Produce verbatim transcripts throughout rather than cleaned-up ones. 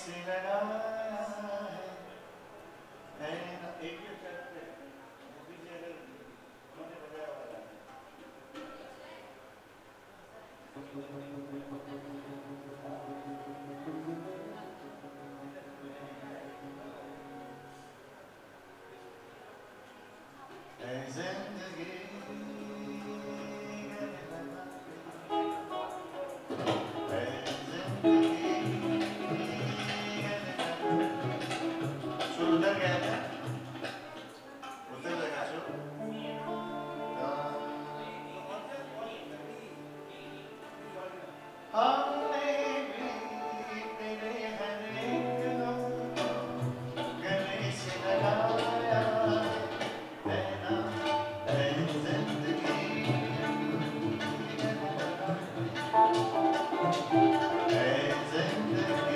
से लगाया है, है ना। एक ही शर्त पे मूवी जी अगर उन्होंने बजाया वाला है। जिंदगी उधर गया था, उधर लगा शो। हमने भी तेरे हर एक गले से लगाया है ना, है जिंदगी है जिंदगी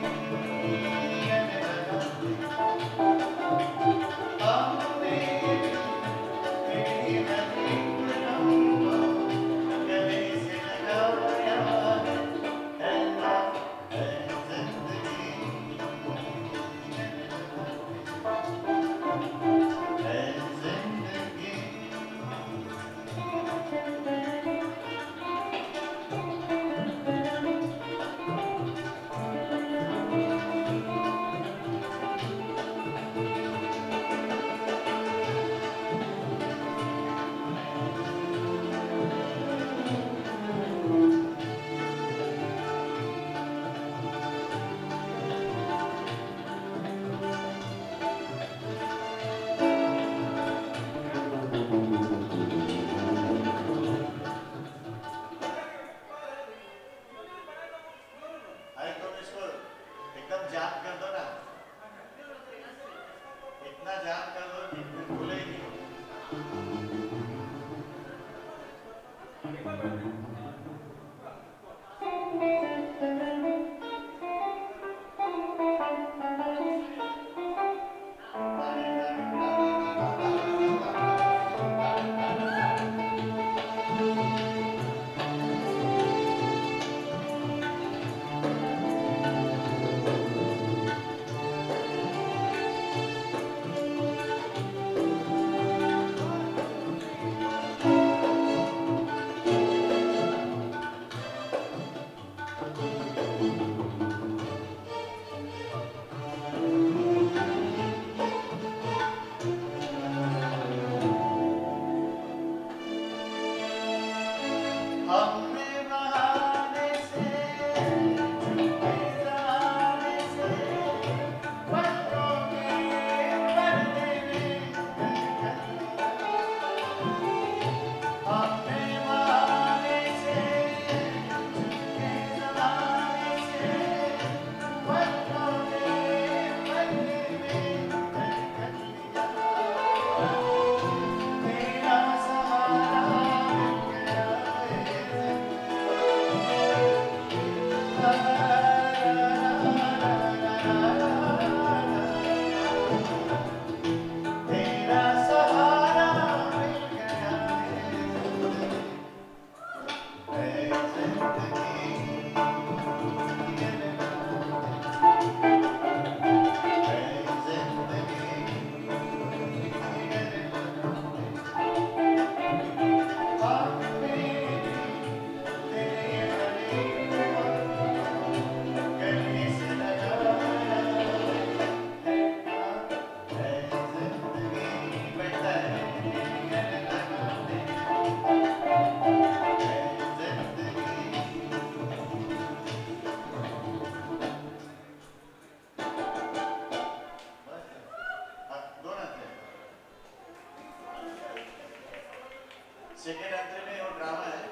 सेकेंड एंट्री में और ड्रामा है।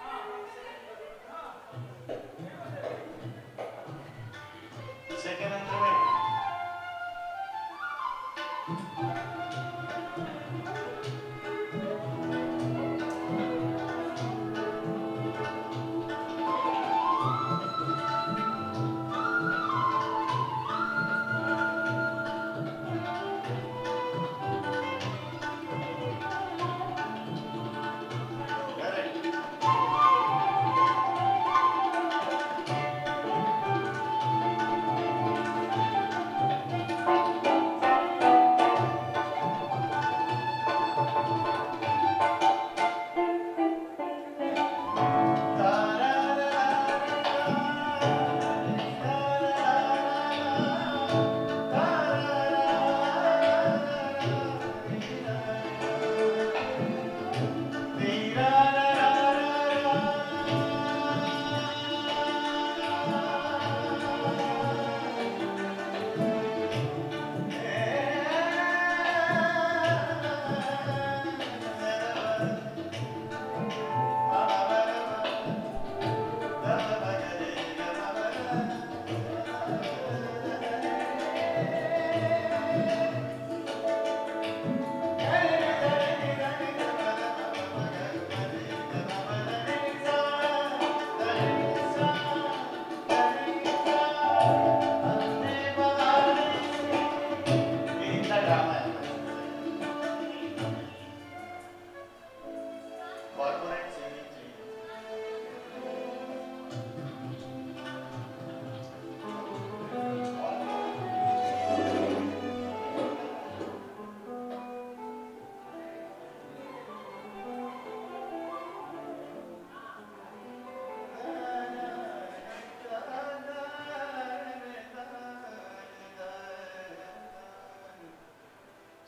सेकेंड एंट्री में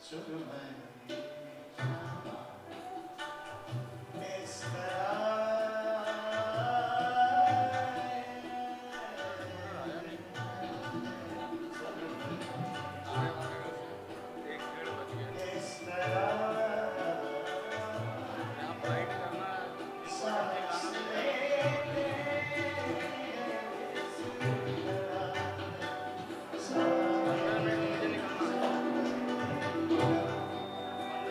Thank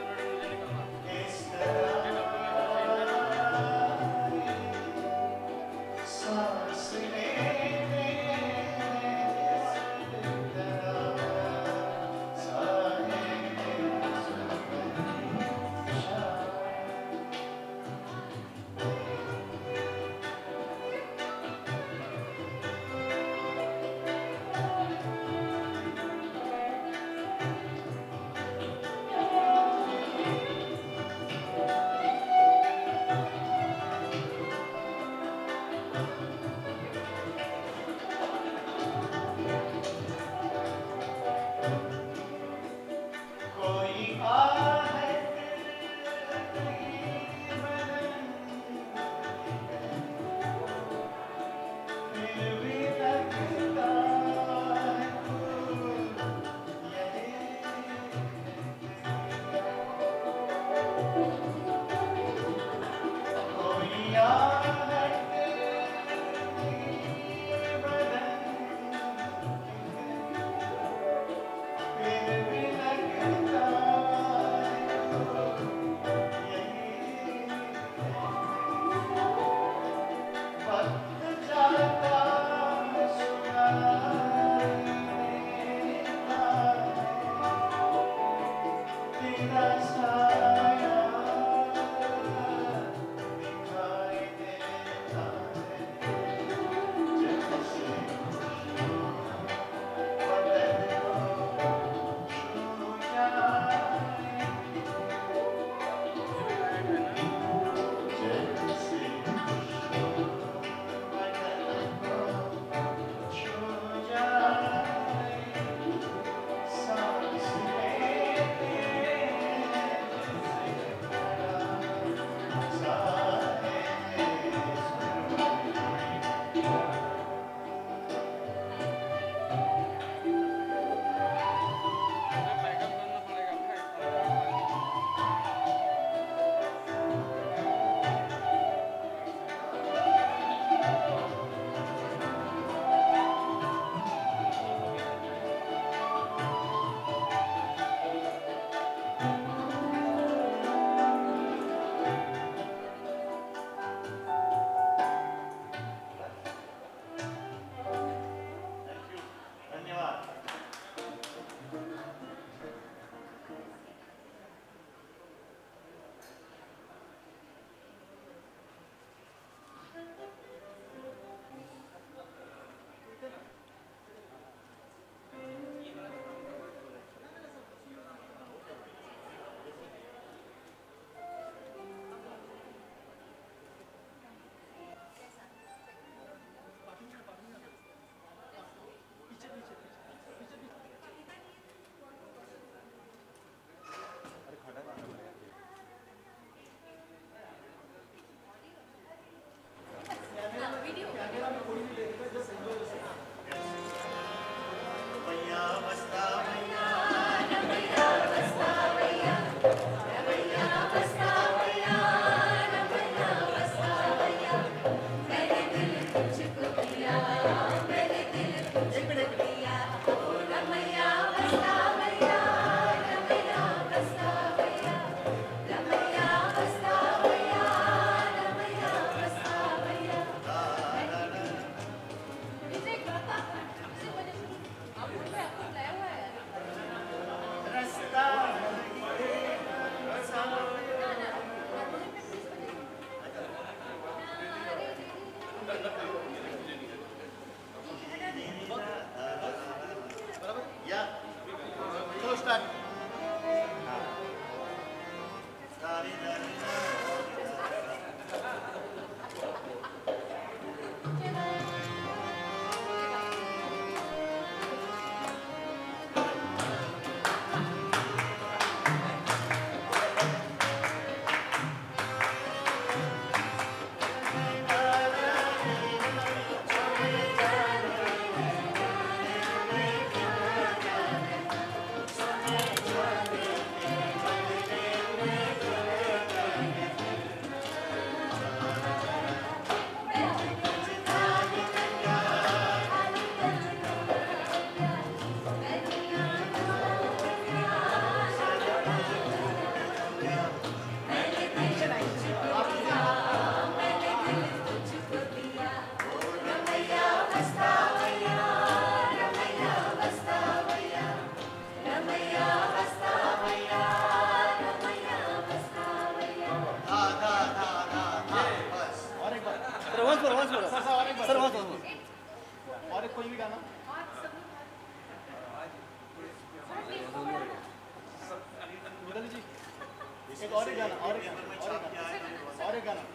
और एक गाना और एक गाना और एक गाना और एक गाना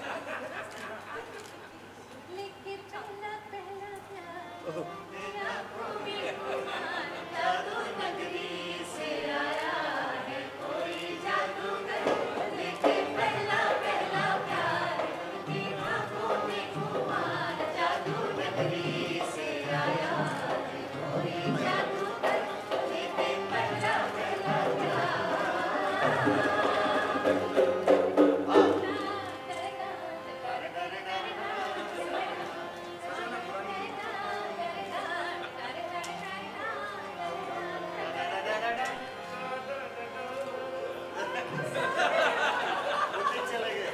लेके चला पहला प्यार जादू नगरी से आया है कोई जादूगर लेके पहला पहला प्यार की आंखों में खुमार जादू नगरी से आया है कोई जादूगर लेके पहला पहला चले गए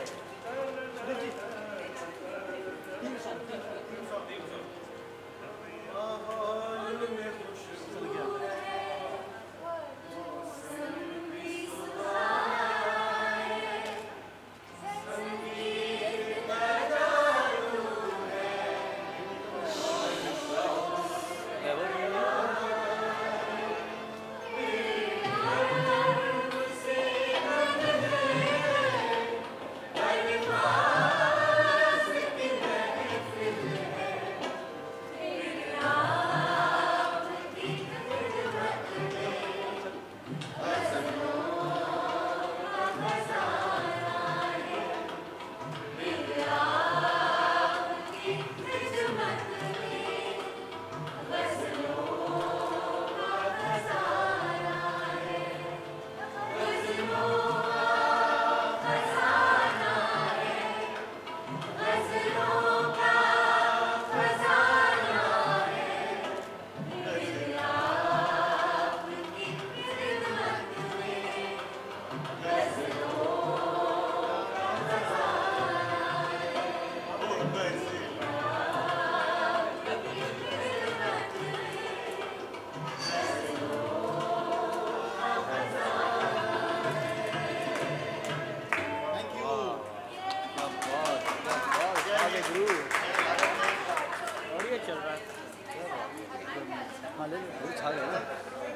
बढ़िया चल रहा है हाँ ले लो छा गया ना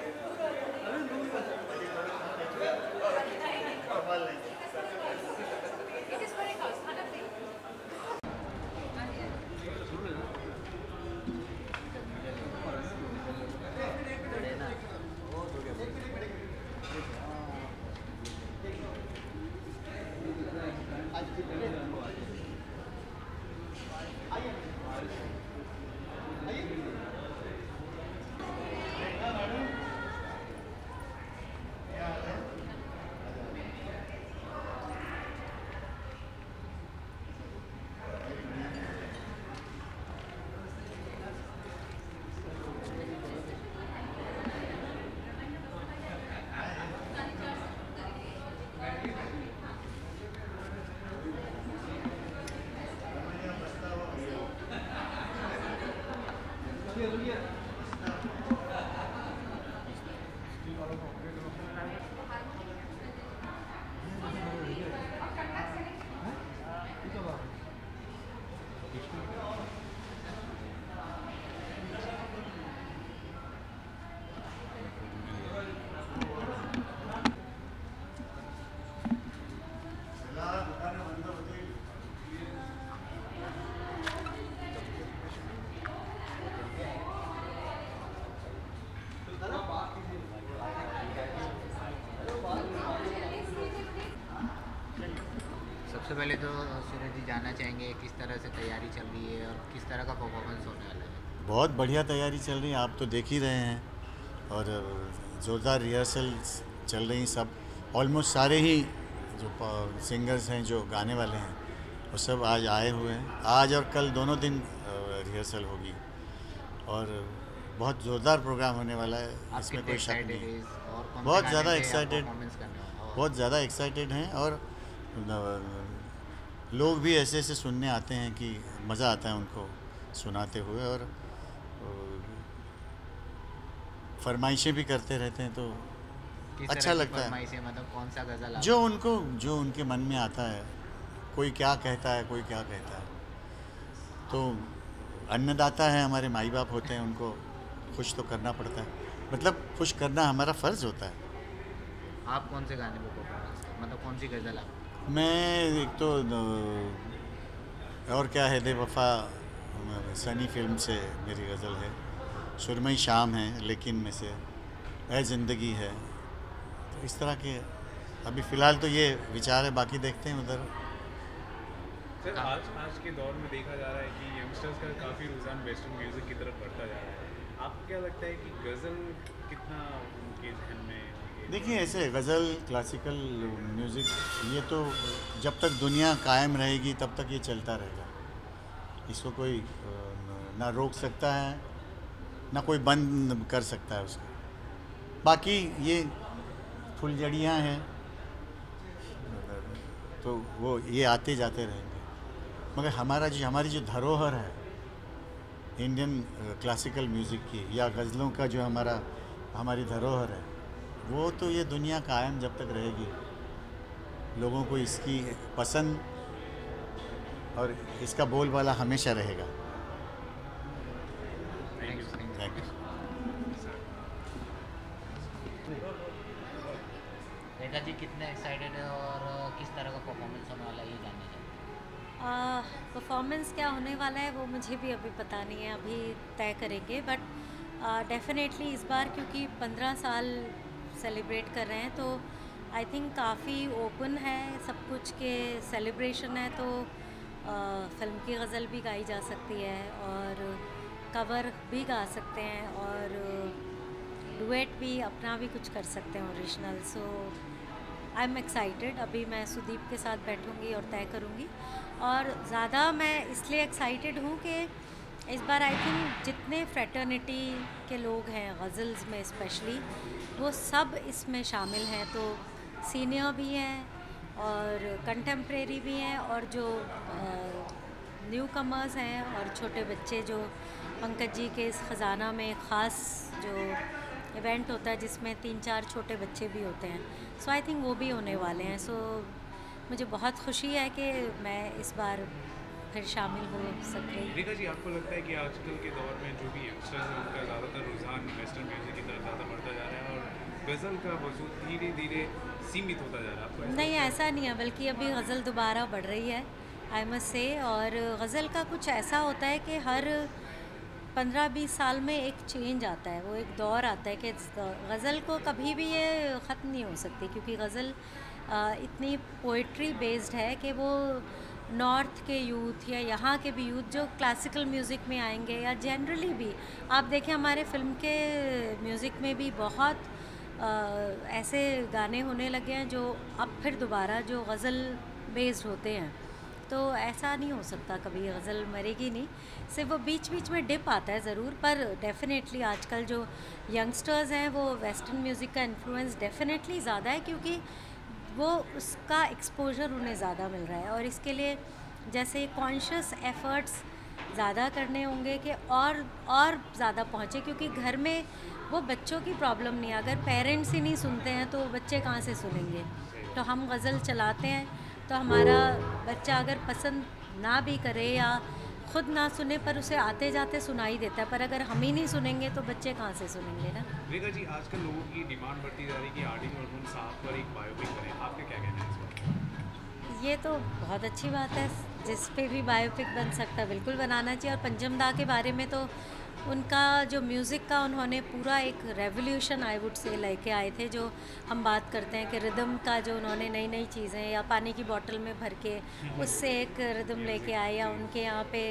It is very close. Hana please. सबसे पहले तो सूरज जी जानना चाहेंगे किस तरह से तैयारी चल रही है और किस तरह का परफॉर्मेंस होने वाला है। बहुत बढ़िया तैयारी चल रही है, आप तो देख ही रहे हैं। और ज़ोरदार रिहर्सल चल रही सब, ऑलमोस्ट सारे ही जो सिंगर्स हैं जो गाने वाले हैं वो सब आज आए हुए हैं। आज और कल दोनों दिन रिहर्सल होगी और बहुत ज़ोरदार प्रोग्राम होने वाला है, इसमें कोई शक नहीं। बहुत ज़्यादा एक्साइटेड बहुत ज़्यादा एक्साइटेड हैं और लोग भी ऐसे ऐसे सुनने आते हैं कि मज़ा आता है उनको सुनाते हुए, और फरमाइशें भी करते रहते हैं तो अच्छा लगता है। मतलब कौन सा गज़ल जो उनको जो उनके मन में आता है, कोई क्या कहता है कोई क्या कहता है। तो अन्नदाता है, हमारे माई बाप होते हैं, उनको खुश तो करना पड़ता है, मतलब खुश करना हमारा फ़र्ज़ होता है। आप कौन से गाने में परफॉर्मेंस मतलब कौन सी गज़ल आप? मैं एक तो न, और क्या है दे वफ़ा सनी फिल्म से मेरी गज़ल है, सुरमई शाम है लेकिन में से है ज़िंदगी है। तो इस तरह के अभी फ़िलहाल तो ये विचार है, बाकी देखते हैं उधर। सर आज आज के दौर में देखा जा रहा है कि यंगस्टर्स का काफ़ी रुझान वेस्टर्न म्यूज़िक की तरफ बढ़ता जा रहा है। आपको क्या लगता है कि गज़ल कितना उनके जहन में ये- देखिए ऐसे गज़ल क्लासिकल म्यूज़िक ये तो जब तक दुनिया कायम रहेगी तब तक ये चलता रहेगा, इसको कोई अ, न- ना रोक सकता है ना कोई बंद कर सकता है उसको। बाकी ये फुलझड़ियाँ हैं तो वो ये आते जाते रहेंगे, मगर हमारा जो हमारी जो धरोहर है इंडियन क्लासिकल म्यूज़िक की या गज़लों का जो हमारा हमारी धरोहर है वो तो ये दुनिया कायम जब तक रहेगी, लोगों को इसकी पसंद और इसका बोलबाला हमेशा रहेगा। Thank you, sir. Thank you. Rekha ji कितने एक्साइटेड है और किस तरह का परफॉर्मेंस होने वाला है ये जानना चाहते परफॉर्मेंस क्या होने वाला है वो मुझे भी अभी पता नहीं है, अभी तय करेंगे। बट डेफिनेटली इस बार क्योंकि पंद्रह साल सेलिब्रेट कर रहे हैं तो आई थिंक काफ़ी ओपन है सब कुछ के सेलिब्रेशन है, तो फिल्म की गज़ल भी गाई जा सकती है और कवर भी गा सकते हैं और डुएट भी अपना भी कुछ कर सकते हैं original. So I am excited. अभी मैं सुदीप के साथ बैठूंगी और तय करूंगी, और ज़्यादा मैं इसलिए एक्साइटेड हूँ कि इस बार आई थिंक जितने फ्रेटर्निटी के लोग हैं गज़ल्स में स्पेशली वो सब इसमें शामिल हैं, तो सीनियर भी हैं और कंटेम्प्रेरी भी हैं और जो न्यू कमर्स हैं और छोटे बच्चे जो पंकज जी के इस ख़जाना में ख़ास जो इवेंट होता है जिसमें तीन चार छोटे बच्चे भी होते हैं, सो आई थिंक वो भी होने वाले हैं। सो मुझे बहुत खुशी है कि मैं इस बार फिर शामिल हो सक रही। रेखा जी आपको लगता है कि आजकल के दौर में जो भी यंगस्टर्स हैं उनका ज़्यादातर रुझान वेस्टर्न म्यूज़िक की तरफ ज़्यादा बढ़ता जा रहा है और गज़ल का वजूद धीरे धीरे सीमित होता जा रहा है? आपको ऐसा नहीं, लगता है? ऐसा नहीं है, बल्कि अभी गज़ल दोबारा बढ़ रही है आई मस्ट से। और गज़ल का कुछ ऐसा होता है कि हर पंद्रह बीस साल में एक चेंज आता है, वो एक दौर आता है कि गज़ल को कभी भी ये ख़त्म नहीं हो सकती, क्योंकि गज़ल इतनी पोइट्री बेस्ड है कि वो नॉर्थ के यूथ या यहाँ के भी यूथ जो क्लासिकल म्यूज़िक में आएंगे या जनरली भी आप देखें हमारे फिल्म के म्यूज़िक में भी बहुत आ, ऐसे गाने होने लगे हैं जो अब फिर दोबारा जो गज़ल बेस्ड होते हैं, तो ऐसा नहीं हो सकता कभी गज़ल मरेगी नहीं, सिर्फ वो बीच बीच में डिप आता है ज़रूर। पर डेफिनेटली आजकल जो यंगस्टर्स हैं वो वेस्टर्न म्यूज़िक का इन्फ्लुएंस डेफिनेटली ज़्यादा है, क्योंकि वो उसका एक्सपोजर उन्हें ज़्यादा मिल रहा है और इसके लिए जैसे कॉन्शियस एफ़र्ट्स ज़्यादा करने होंगे कि और और ज़्यादा पहुँचे, क्योंकि घर में वो बच्चों की प्रॉब्लम नहीं है, अगर पेरेंट्स ही नहीं सुनते हैं तो बच्चे कहाँ से सुनेंगे। तो हम गज़ल चलाते हैं तो हमारा बच्चा अगर पसंद ना भी करे या खुद ना सुने पर उसे आते जाते सुनाई देता है, पर अगर हम ही नहीं सुनेंगे तो बच्चे कहाँ से सुनेंगे ना। रेखा जी आजकल लोगों की डिमांड बढ़ती जा रही है कि आदिल अर्जुन साहब पर एक बायोपिक बने, आपका क्या कहना है इस बात? ये तो बहुत अच्छी बात है, जिस पे भी बायोपिक बन सकता है बिल्कुल बनाना चाहिए। और पंचम दा के बारे में तो उनका जो म्यूज़िक का उन्होंने पूरा एक रेवोल्यूशन आई वुड से लेके आए थे, जो हम बात करते हैं कि रिदम का जो उन्होंने नई नई चीज़ें या पानी की बोतल में भर के उससे एक रिदम लेके आए, या उनके यहाँ पे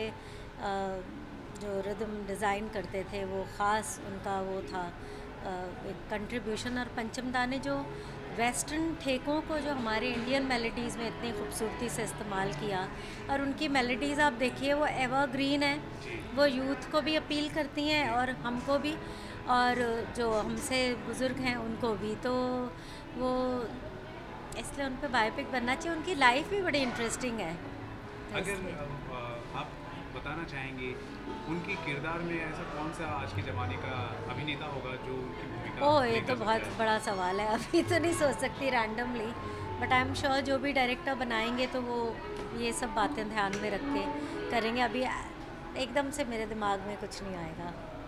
जो रिदम डिज़ाइन करते थे वो ख़ास उनका वो था एक कंट्रीब्यूशन। और पंचम दा ने जो वेस्टर्न ठेकों को जो हमारे इंडियन मेलोडीज़ में इतनी खूबसूरती से इस्तेमाल किया, और उनकी मेलोडीज़ आप देखिए वो एवरग्रीन है, वो यूथ को भी अपील करती हैं और हमको भी, और जो हमसे बुज़ुर्ग हैं उनको भी, तो वो इसलिए उन पर बायोपिक बनना चाहिए। उनकी लाइफ भी बड़ी इंटरेस्टिंग है। अगर अ, आप बताना चाहेंगे उनके किरदार में ऐसा कौन सा आज के ज़माने का अभिनेता होगा जो उनकी भूमिका ओह ये प्ले तो कर बहुत सकता है? बड़ा सवाल है, अभी तो नहीं सोच सकती randomly, but I am sure जो भी डायरेक्टर बनाएंगे तो वो ये सब बातें ध्यान में रख के करेंगे। अभी एकदम से मेरे दिमाग में कुछ नहीं आएगा।